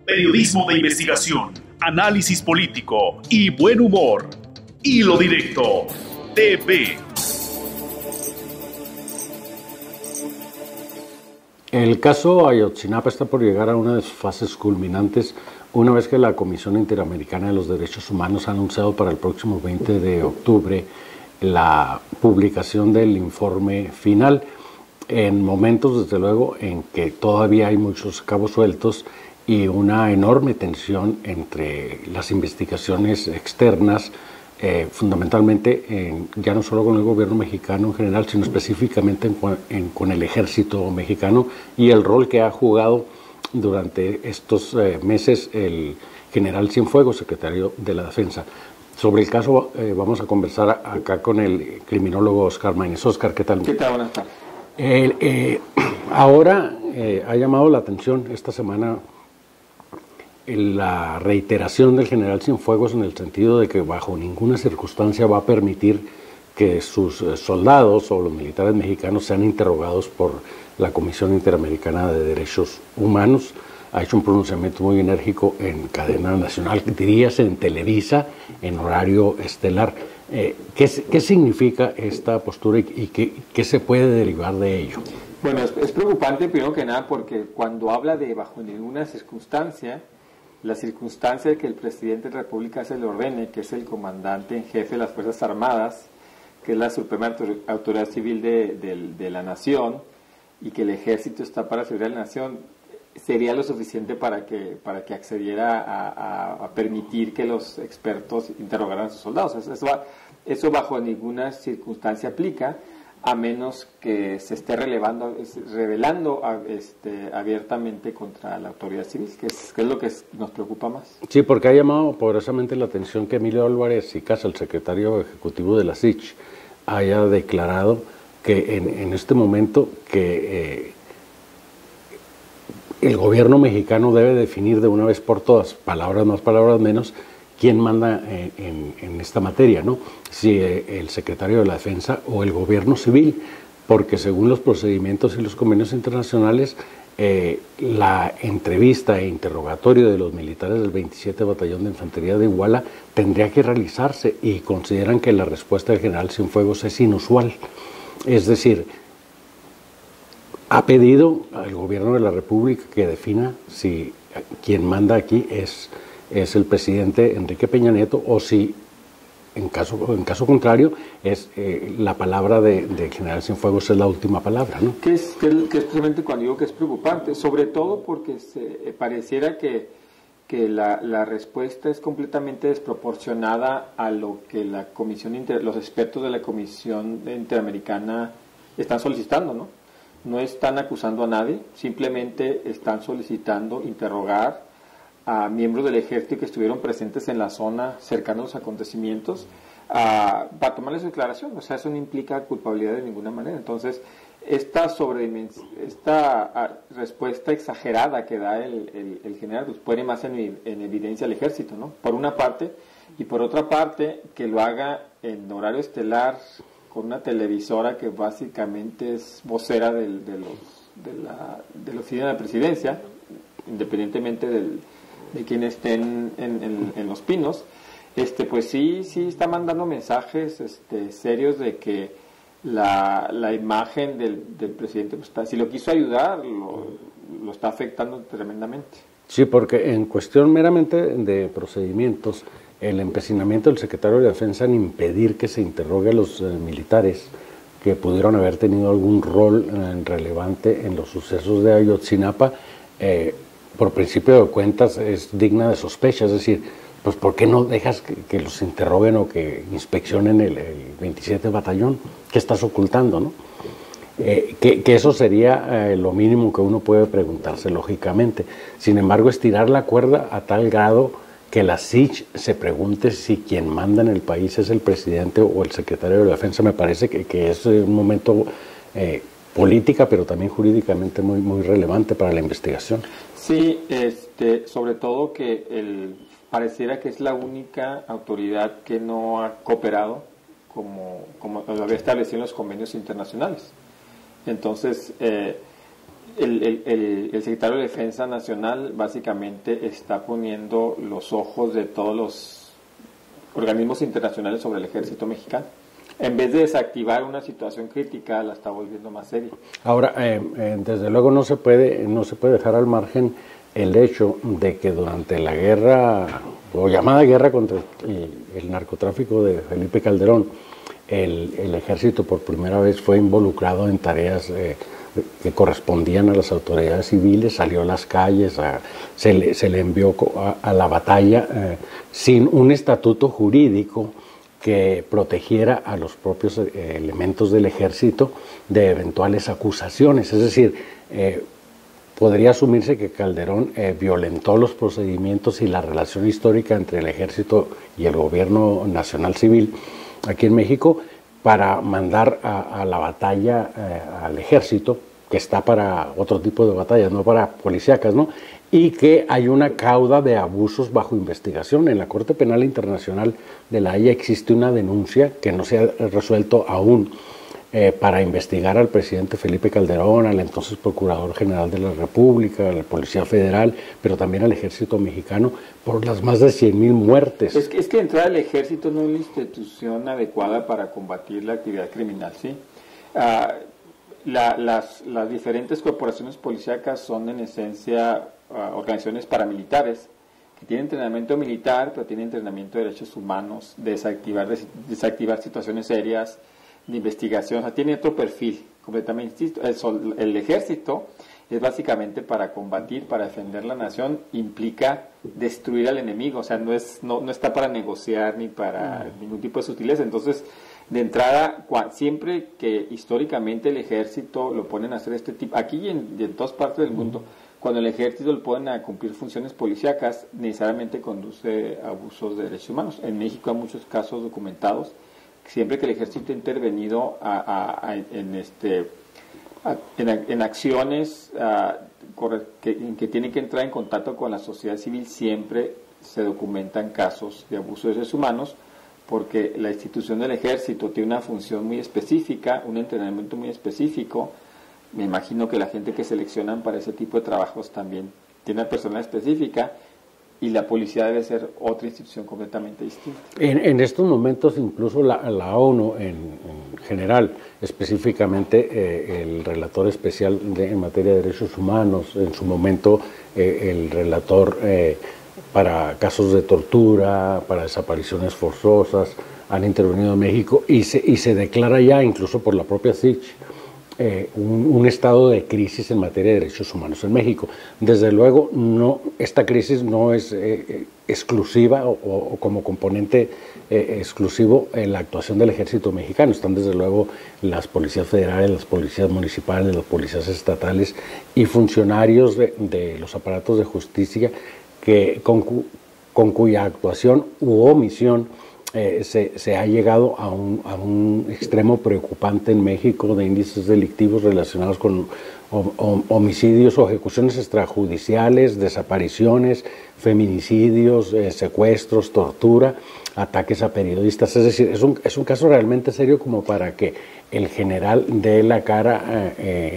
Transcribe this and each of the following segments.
Periodismo de investigación, análisis político y buen humor. Hilo Directo TV. El caso Ayotzinapa está por llegar a una de sus fases culminantes una vez que la Comisión Interamericana de los Derechos Humanos ha anunciado para el próximo 20 de octubre la publicación del informe final, en momentos, desde luego, en que todavía hay muchos cabos sueltos y una enorme tensión entre las investigaciones externas, fundamentalmente ya no solo con el gobierno mexicano en general, sino específicamente con el ejército mexicano y el rol que ha jugado durante estos meses el general Cienfuegos, secretario de la Defensa. Sobre el caso vamos a conversar acá con el criminólogo Oscar Maínez. Oscar, ¿qué tal? ¿Qué tal? Buenas tardes. Ahora ha llamado la atención esta semana la reiteración del general Cienfuegos en el sentido de que bajo ninguna circunstancia va a permitir que sus soldados o los militares mexicanos sean interrogados por la Comisión Interamericana de Derechos Humanos. Ha hecho un pronunciamiento muy enérgico en cadena nacional, dirías en Televisa, en horario estelar. ¿Qué significa esta postura y qué se puede derivar de ello? Bueno, es preocupante primero que nada porque cuando habla de bajo ninguna circunstancia, la circunstancia de que el presidente de la República se le ordene, que es el comandante en jefe de las Fuerzas Armadas, que es la suprema autoridad civil de la nación, y que el ejército está para servir a la nación, sería lo suficiente para que accediera a permitir que los expertos interrogaran a sus soldados. Eso bajo ninguna circunstancia aplica, a menos que se esté revelando abiertamente contra la autoridad civil, que es lo que nos preocupa más. Sí, porque ha llamado poderosamente la atención que Emilio Álvarez y Casa, el secretario ejecutivo de la SICH, haya declarado que en este momento que el gobierno mexicano debe definir de una vez por todas, palabras más, palabras menos, quién manda en esta materia, ¿no? Si el secretario de la Defensa o el gobierno civil, porque según los procedimientos y los convenios internacionales, la entrevista e interrogatorio de los militares del 27 Batallón de Infantería de Iguala tendría que realizarse y consideran que la respuesta del general Cienfuegos es inusual. Es decir, ha pedido al gobierno de la República que defina si quien manda aquí es el presidente Enrique Peña Nieto o si en caso contrario es la palabra del general Cienfuegos es la última palabra, ¿no? Que es precisamente cuando digo que es preocupante, sobre todo porque pareciera que la respuesta es completamente desproporcionada a lo que los expertos de la Comisión Interamericana están solicitando, ¿no? No están acusando a nadie, simplemente están solicitando interrogar a miembros del ejército que estuvieron presentes en la zona cercana a los acontecimientos para tomarles su declaración. O sea, eso no implica culpabilidad de ninguna manera. Entonces, esta respuesta exagerada que da el general pues pone más en evidencia al ejército, ¿no? Por una parte, y por otra parte, que lo haga en horario estelar con una televisora que básicamente es vocera de la oficina de la presidencia, independientemente de quien esté en Los Pinos, pues sí está mandando mensajes serios de que la imagen del presidente, pues, si lo quiso ayudar, lo está afectando tremendamente. Sí, porque en cuestión meramente de procedimientos, el empecinamiento del secretario de Defensa en impedir que se interrogue a los militares que pudieron haber tenido algún rol relevante en los sucesos de Ayotzinapa, por principio de cuentas es digna de sospecha. Es decir, pues ¿por qué no dejas que los interroguen o que inspeccionen el 27 Batallón? ¿Qué estás ocultando, no? Que eso sería lo mínimo que uno puede preguntarse, lógicamente. Sin embargo, estirar la cuerda a tal grado que la SICH se pregunte si quien manda en el país es el presidente o el secretario de la Defensa, me parece que es un momento política, pero también jurídicamente muy, muy relevante para la investigación. Sí, sobre todo que pareciera que es la única autoridad que no ha cooperado como lo había establecido en los convenios internacionales. Entonces, el secretario de Defensa Nacional básicamente está poniendo los ojos de todos los organismos internacionales sobre el ejército mexicano. En vez de desactivar una situación crítica, la está volviendo más seria. Ahora, desde luego no se puede dejar al margen el hecho de que durante la guerra, o llamada guerra contra el narcotráfico de Felipe Calderón, el ejército por primera vez fue involucrado en tareas que correspondían a las autoridades civiles, salió a las calles, se le envió a la batalla sin un estatuto jurídico que protegiera a los propios elementos del ejército de eventuales acusaciones. Es decir, podría asumirse que Calderón violentó los procedimientos y la relación histórica entre el ejército y el gobierno nacional civil aquí en México para mandar a la batalla al ejército, que está para otro tipo de batallas, no para policíacas, ¿no? Y que hay una cauda de abusos bajo investigación. En la Corte Penal Internacional de la Haya existe una denuncia que no se ha resuelto aún para investigar al presidente Felipe Calderón, al entonces Procurador General de la República, a la Policía Federal, pero también al Ejército Mexicano, por las más de 100,000 muertes. Es que entrar al ejército no es la institución adecuada para combatir la actividad criminal, ¿sí? Las diferentes corporaciones policíacas son en esencia organizaciones paramilitares que tienen entrenamiento militar, pero tienen entrenamiento de derechos humanos, de desactivar situaciones serias, de investigación, o sea, tiene otro perfil completamente distinto. El ejército es básicamente para combatir, para defender la nación, implica destruir al enemigo, o sea, no está para negociar ni para ningún tipo de sutileza. Entonces, de entrada, siempre que históricamente el ejército lo ponen a hacer este tipo, aquí y en todas partes del mundo, cuando el ejército lo ponen a cumplir funciones policíacas, necesariamente conduce a abusos de derechos humanos. En México hay muchos casos documentados. Siempre que el ejército ha intervenido en acciones que tienen que entrar en contacto con la sociedad civil, siempre se documentan casos de abuso de derechos humanos, porque la institución del ejército tiene una función muy específica, un entrenamiento muy específico. Me imagino que la gente que seleccionan para ese tipo de trabajos también tiene una persona específica, y la policía debe ser otra institución completamente distinta. En estos momentos incluso la ONU en general, específicamente el relator especial en materia de derechos humanos, en su momento el relator para casos de tortura, para desapariciones forzosas, han intervenido en México y se declara ya, incluso por la propia CICH, un estado de crisis en materia de derechos humanos en México. Desde luego, esta crisis no es exclusiva o como componente exclusivo en la actuación del ejército mexicano. Están desde luego las policías federales, las policías municipales, las policías estatales y funcionarios de los aparatos de justicia con cuya actuación u omisión se ha llegado a un extremo preocupante en México de índices delictivos relacionados con homicidios o ejecuciones extrajudiciales, desapariciones, feminicidios, secuestros, tortura, ataques a periodistas. Es decir, es un caso realmente serio como para que el general dé la cara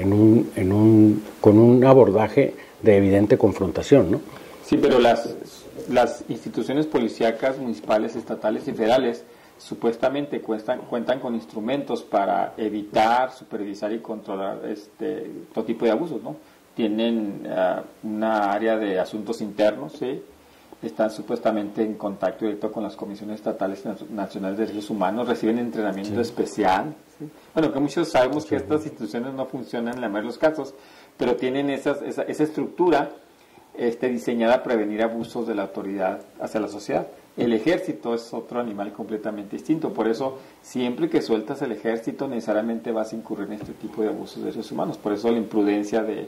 con un abordaje de evidente confrontación, ¿no? Sí, pero las instituciones policíacas municipales, estatales y federales supuestamente cuentan con instrumentos para evitar, supervisar y controlar todo tipo de abusos, ¿no? Tienen una área de asuntos internos, ¿sí? Están supuestamente en contacto directo con las comisiones estatales y nacionales de derechos humanos, reciben entrenamiento especial, ¿sí? Bueno, que muchos sabemos que estas instituciones no funcionan en la mayoría de los casos, pero tienen esa estructura diseñada a prevenir abusos de la autoridad hacia la sociedad. El ejército es otro animal completamente distinto, por eso siempre que sueltas el ejército necesariamente vas a incurrir en este tipo de abusos de derechos humanos. Por eso la imprudencia de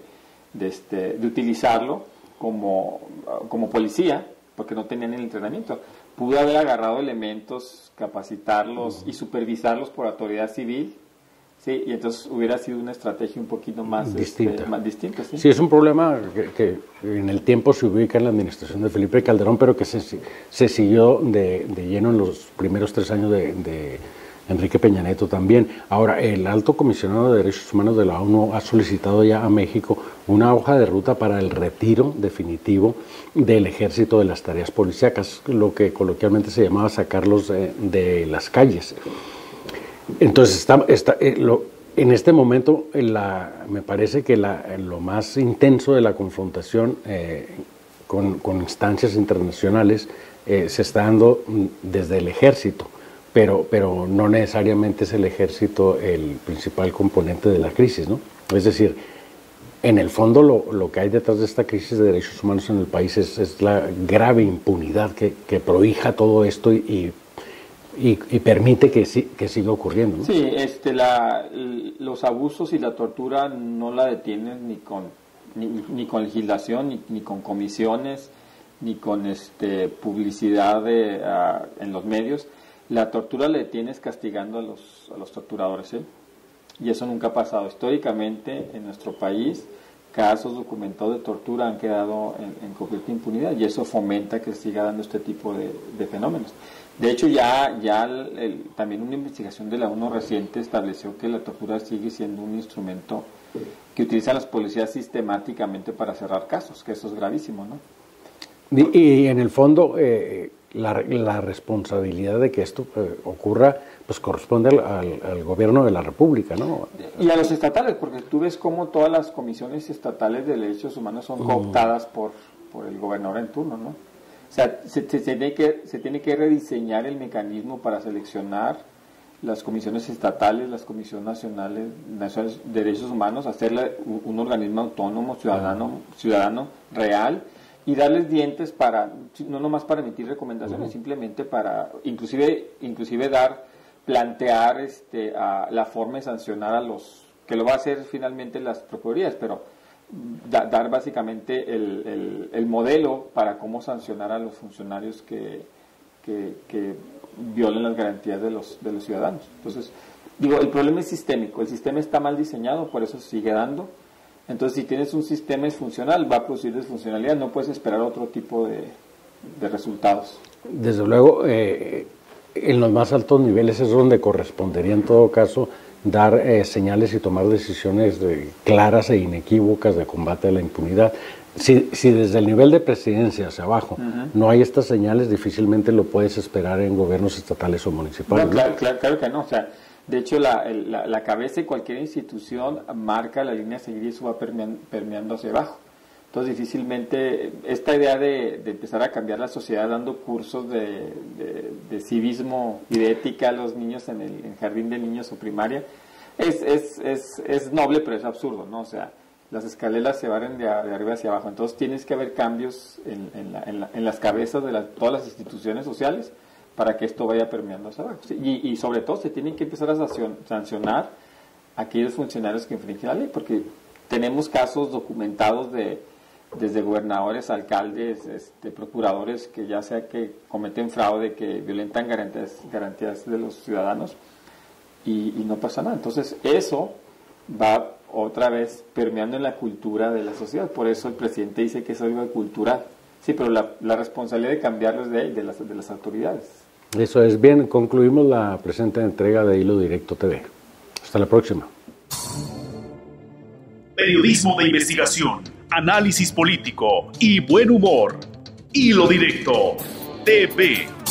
utilizarlo como policía, porque no tenían el entrenamiento. Pudo haber agarrado elementos, capacitarlos y supervisarlos por autoridad civil. Sí, y entonces hubiera sido una estrategia un poquito más distinta. ¿Sí? Sí, es un problema que en el tiempo se ubica en la administración de Felipe Calderón, pero que se siguió de lleno en los primeros 3 años de Enrique Peña Nieto también. Ahora, el Alto Comisionado de Derechos Humanos de la ONU ha solicitado ya a México una hoja de ruta para el retiro definitivo del ejército de las tareas policíacas, lo que coloquialmente se llamaba sacarlos de las calles. Entonces, en este momento me parece que lo más intenso de la confrontación con instancias internacionales se está dando desde el ejército, pero no necesariamente es el ejército el principal componente de la crisis, ¿no? Es decir, en el fondo lo que hay detrás de esta crisis de derechos humanos en el país es la grave impunidad que prohija todo esto y permite que siga ocurriendo, ¿no? Sí, los abusos y la tortura no la detienen ni con legislación, ni con comisiones, ni con publicidad en los medios. La tortura la detienes castigando a los torturadores, ¿eh? Y eso nunca ha pasado. Históricamente en nuestro país, casos documentados de tortura han quedado en completa impunidad, y eso fomenta que siga dando este tipo de fenómenos. De hecho, también una investigación de la ONU reciente estableció que la tortura sigue siendo un instrumento que utilizan las policías sistemáticamente para cerrar casos, que eso es gravísimo, ¿no? Y en el fondo, la responsabilidad de que esto ocurra, pues corresponde al gobierno de la República, ¿no? Y a los estatales, porque tú ves cómo todas las comisiones estatales de derechos humanos son cooptadas por el gobernador en turno, ¿no? O sea, se tiene que rediseñar el mecanismo para seleccionar las comisiones estatales, las comisiones nacionales de derechos humanos, hacerla un organismo autónomo, ciudadano real, y darles dientes no nomás para emitir recomendaciones, simplemente para inclusive plantear la forma de sancionar a los, que lo va a hacer finalmente las procuradurías, pero dar básicamente el modelo para cómo sancionar a los funcionarios que violen las garantías de los ciudadanos. Entonces, el problema es sistémico, el sistema está mal diseñado, por eso sigue dando. Entonces, si tienes un sistema disfuncional, va a producir disfuncionalidad, no puedes esperar otro tipo de resultados. Desde luego, en los más altos niveles es donde correspondería en todo caso dar señales y tomar decisiones claras e inequívocas de combate a la impunidad. Si desde el nivel de presidencia hacia abajo no hay estas señales, difícilmente lo puedes esperar en gobiernos estatales o municipales. No, claro que no. O sea, de hecho, la cabeza de cualquier institución marca la línea a seguir y eso va permeando hacia abajo. Entonces, difícilmente esta idea de empezar a cambiar la sociedad dando cursos de civismo y de ética a los niños en el jardín de niños o primaria es noble, pero es absurdo, ¿no? O sea, las escaleras se barren de arriba hacia abajo. Entonces, tienes que haber cambios en las cabezas de todas las instituciones sociales para que esto vaya permeando hacia abajo. ¿Sí? Y sobre todo, se tienen que empezar a sancionar a aquellos funcionarios que infringen la ley, porque tenemos casos documentados desde gobernadores, alcaldes, procuradores, que ya sea que cometen fraude, que violentan garantías de los ciudadanos y no pasa nada. Entonces eso va otra vez permeando en la cultura de la sociedad. Por eso el presidente dice que es algo cultural. Sí, pero la responsabilidad de cambiarlo es de las autoridades. Eso es. Bien, concluimos la presente entrega de Hilo Directo TV. Hasta la próxima. Periodismo de investigación, análisis político y buen humor. Hilo Directo TV.